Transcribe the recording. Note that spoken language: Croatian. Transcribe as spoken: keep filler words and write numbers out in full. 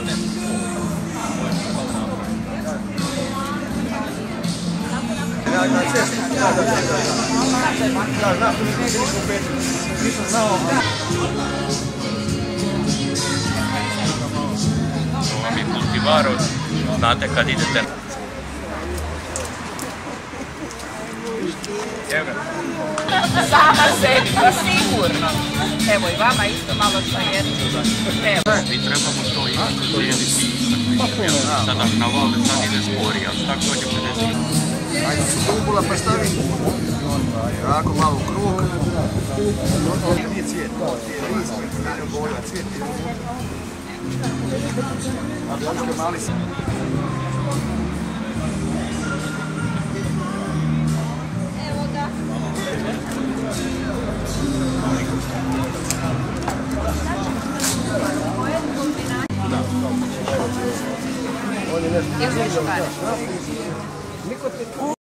Ja, na cesti, da, da, da, da. Da, znam, tu nisam u Petru. Nisam znao. Ovo vam je kultivar, znate kad idete. Evo ga. Sama sebi, pa sigurno. Evo i vama isto malo šajerčivo. Evo. Mi trebamo to isto dijeliti. Sada na vode sad ide sporije, ali tako dođe pedeset. Ajde se kubula pa stavi. Tako malo u krug. Nije cvijet, nije list, nije boja, cvijet. A bočke mali se. Evo ga. On je nešto. Još nešto.